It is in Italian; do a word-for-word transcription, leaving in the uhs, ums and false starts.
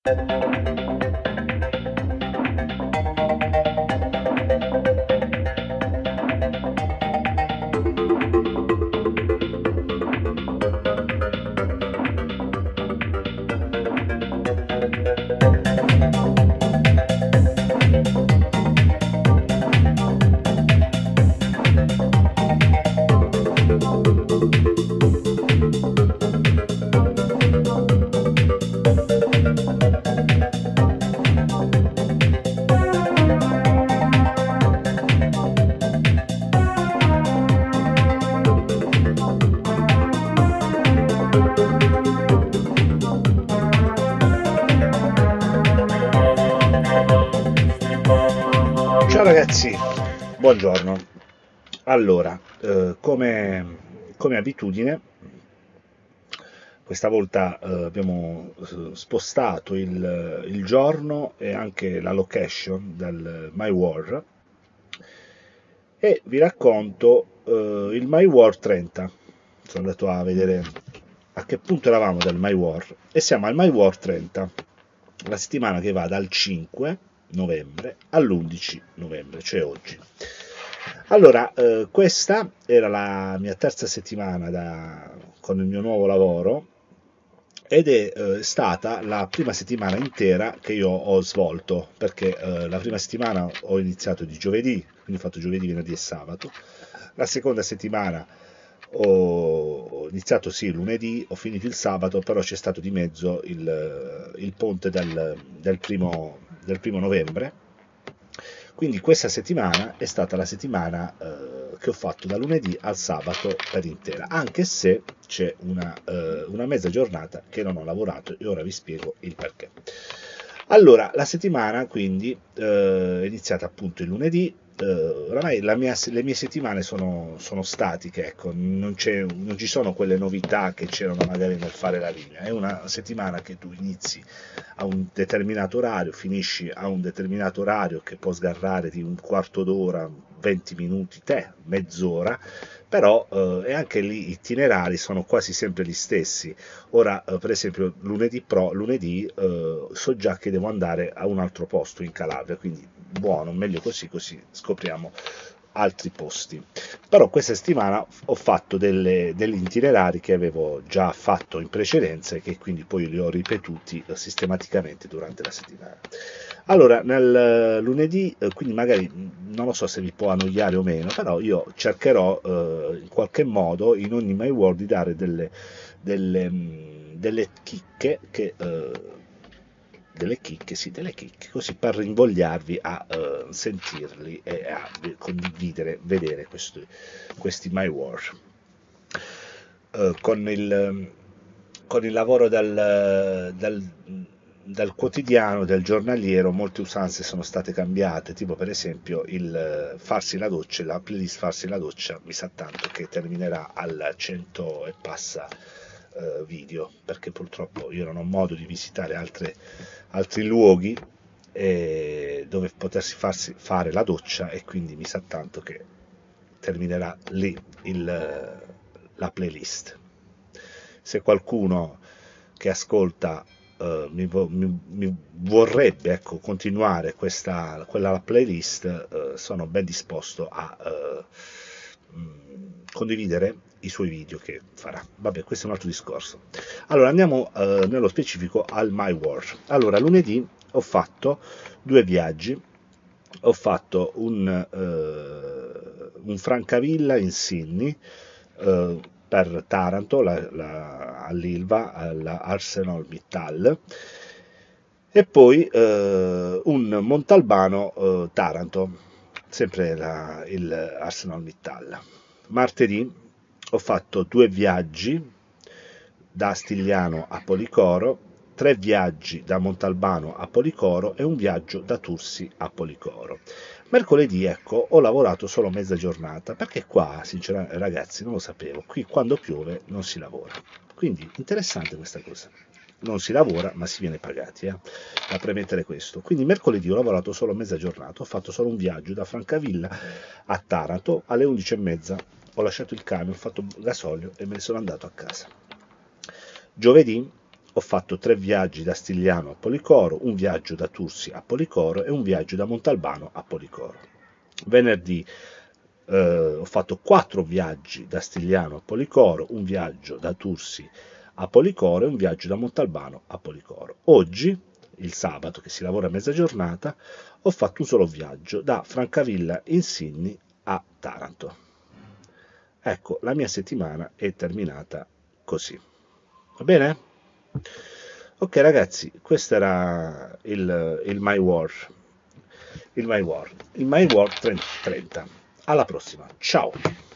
Ciao ragazzi, buongiorno. Allora, eh, come, come abitudine, questa volta eh, abbiamo eh, spostato il, il giorno e anche la location del My War e vi racconto eh, il My War trenta. Sono andato a vedere a che punto eravamo del My War e siamo al My War trenta, la settimana che va dal cinque novembre all'undici novembre, cioè oggi. Allora, eh, questa era la mia terza settimana da, con il mio nuovo lavoro ed è eh, stata la prima settimana intera che io ho svolto, perché eh, la prima settimana ho iniziato di giovedì, quindi ho fatto giovedì, venerdì e sabato. La seconda settimana ho iniziato sì lunedì, ho finito il sabato, però c'è stato di mezzo il, il ponte del, del primo, del primo novembre. Quindi questa settimana è stata la settimana eh, che ho fatto da lunedì al sabato per intera, anche se c'è una, eh, una mezza giornata che non ho lavorato e ora vi spiego il perché. Allora, la settimana quindi eh, è iniziata appunto il lunedì. Eh, oramai la mia, le mie settimane sono, sono statiche, ecco, non, c'è, non ci sono quelle novità che c'erano magari nel fare la linea. È una settimana che tu inizi a un determinato orario, finisci a un determinato orario che può sgarrare di un quarto d'ora, venti minuti, te, mezz'ora, però eh, e anche lì gli itinerari sono quasi sempre gli stessi. Ora, eh, per esempio, lunedì, pro, lunedì eh, so già che devo andare a un altro posto in Calabria, quindi buono, meglio così, così scopriamo altri posti. Però questa settimana ho fatto delle, degli itinerari che avevo già fatto in precedenza e che quindi poi li ho ripetuti eh, sistematicamente durante la settimana. Allora, nel eh, lunedì, eh, quindi magari non lo so se vi può annoiare o meno, però io cercherò eh, in qualche modo in ogni My World di dare delle, delle, mh, delle chicche che... Eh, delle chicche, sì, delle chicche, così per invogliarvi a uh, sentirli e a condividere, vedere questi, questi My War. Uh, con, il, con il lavoro dal, dal, dal quotidiano, del giornaliero, molte usanze sono state cambiate, tipo per esempio il farsi la doccia, la playlist farsi la doccia, mi sa tanto che terminerà al cento e passa uh, video, perché purtroppo io non ho modo di visitare altre altri luoghi eh, dove potersi farsi fare la doccia e quindi mi sa tanto che terminerà lì il, la playlist. Se qualcuno che ascolta eh, mi, mi, mi, vorrebbe ecco, continuare questa quella playlist, eh, sono ben disposto a eh, condividere i suoi video che farà. Vabbè, questo è un altro discorso. Allora andiamo eh, nello specifico al My War. Allora, lunedì ho fatto due viaggi. Ho fatto un, eh, un Francavilla in Sydney eh, per Taranto, la, la, all'Ilva, all'Arsenal Mittal, e poi eh, un Montalbano eh, Taranto, sempre la, il Arsenal Mittal. Martedì ho fatto due viaggi da Stigliano a Policoro, tre viaggi da Montalbano a Policoro e un viaggio da Tursi a Policoro. Mercoledì, ecco, ho lavorato solo mezza giornata, perché qua, sinceramente, ragazzi, non lo sapevo, qui quando piove non si lavora. Quindi, interessante questa cosa. Non si lavora, ma si viene pagati, eh? Da premettere questo. Quindi mercoledì ho lavorato solo mezza giornata, ho fatto solo un viaggio da Francavilla a Taranto alle undici e mezza. Ho lasciato il camion, ho fatto gasolio e me ne sono andato a casa. Giovedì ho fatto tre viaggi da Stigliano a Policoro, un viaggio da Tursi a Policoro e un viaggio da Montalbano a Policoro. Venerdì eh, ho fatto quattro viaggi da Stigliano a Policoro, un viaggio da Tursi a Policoro e un viaggio da Montalbano a Policoro. Oggi, il sabato, che si lavora a mezza giornata, ho fatto un solo viaggio da Francavilla Insigni a Taranto. Ecco, la mia settimana è terminata così. Va bene? Ok ragazzi, questo era il, il My War. Il My War. Il My War trenta. Alla prossima. Ciao.